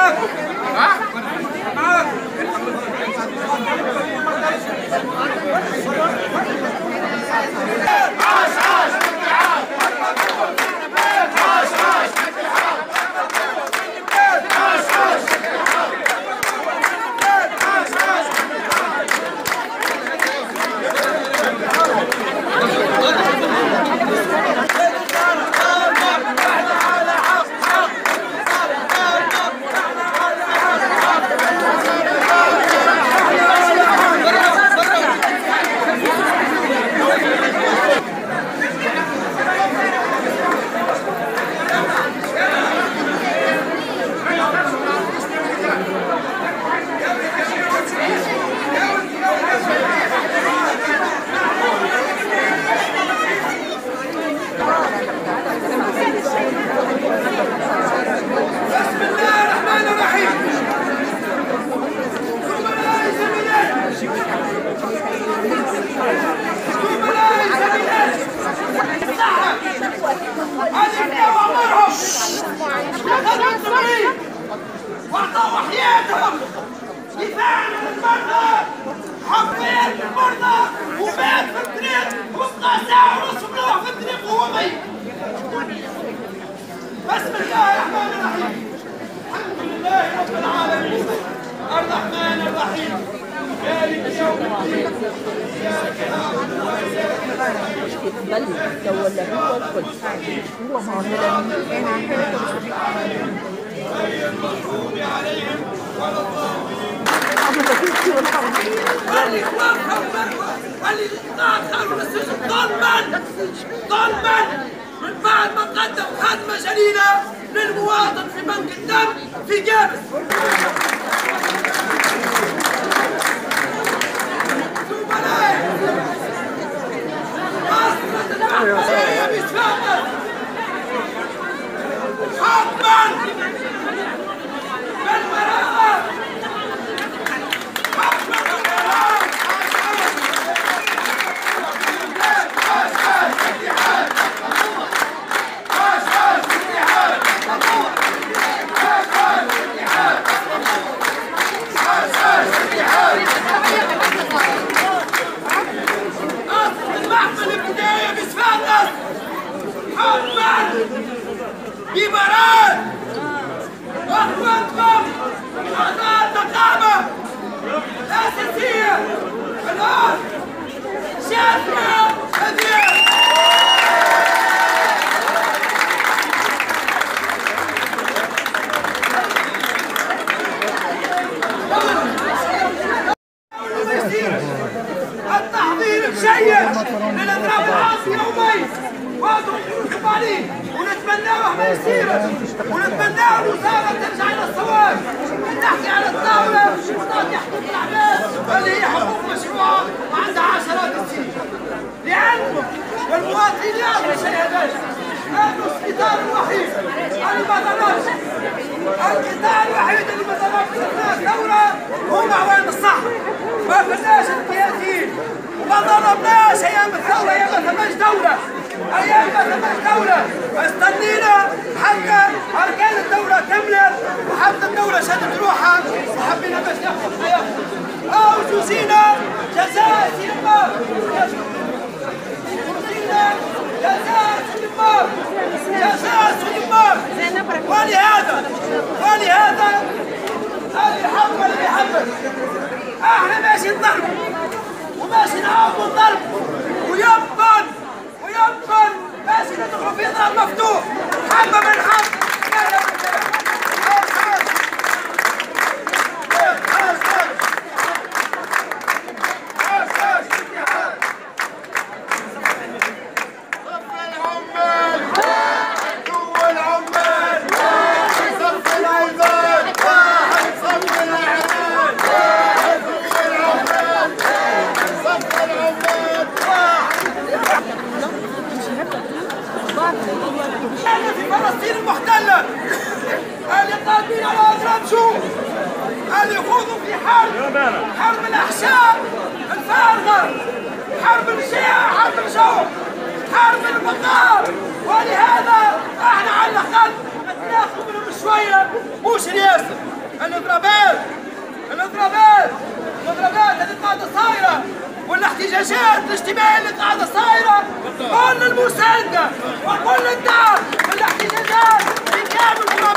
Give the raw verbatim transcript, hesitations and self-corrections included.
واعطوا حياتهم دفاعا عن المرضى، حبيت المرضى ومات في الطريق وبقى ساعة ونص مروح في الطريق وهو ميت. بسم الله الرحمن الرحيم. الحمد لله رب العالمين الرحمن الرحيم مالك يوم الدين إياك نعبد وإياك نستعين غير المغضوب عليهم ولا الضالين. الإخوان الإقطاع دخلوا للسجن ظلما ظلما من بعد ما قدم خدمة جليلة للمواطن في بنك الدم في جابس. زملاء أصلت المحكمة بتفاقد حكما بالبراءة حكما بالبراءة. ببراءة وأخواتكم أعضاء النقابة الأساسية الآن شافنا هدية. التحضير الجيد للإضراب العاصي يومين وأدعوكم عليه ونتمناه ما يصير ونتمناه الوزارة ترجع إلى الصواب وتحكي على الطاولة وتعطي حقوق الأعمال اللي هي حقوق مشروعة وعندها عشرات السنين، لأن المواطنين يعرفوا شيء هذا. هذا القطار الوحيد اللي ما ضربش، القطار الوحيد اللي ما ضربش أثناء الثورة هو معوان الصحة. ما كناش انتهازيين وما ضربناش أيام الثورة، أيام ما ثماش دولة، أيام ما ثماش دولة. استنينا حتى أركان الدولة كملت وحتى الدولة شدت روحها وحبينا باش ناخذ حياتنا. أو جزينا جزاء سلمار، جزينا جزاء سلمار، جزاء سلمار. ولهذا ولهذا اللي يحب اللي يحبك احنا ماشي نضرب وماشي نعاودوا نضرب ويمكن ويمكن ماشي ندخلوا في ضرب مفتوح. حبه من حب في فلسطين المحتلة اللي قادمين على أضراب شو اللي يخوضوا في حرب حرب الأحشاء الفارغة، حرب الجياع، حرب الجوع، حرب البقاء. ولهذا احنا على الأقل ناخذ منهم شوية مش رياسة. المضربات المضربات اللي قاعده صايره والاحتجاجات الاجتماعيه اللي قاعده صايره، كل المسانده وكل الدعم للاحتجاجات في كامل